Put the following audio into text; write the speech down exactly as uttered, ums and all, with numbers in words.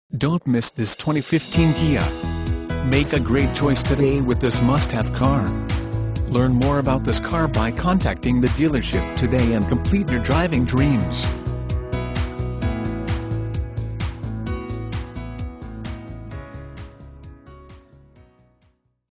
Don't miss this twenty fifteen Kia. Make a great choice today with this must-have car. Learn more about this car by contacting the dealership today and complete your driving dreams.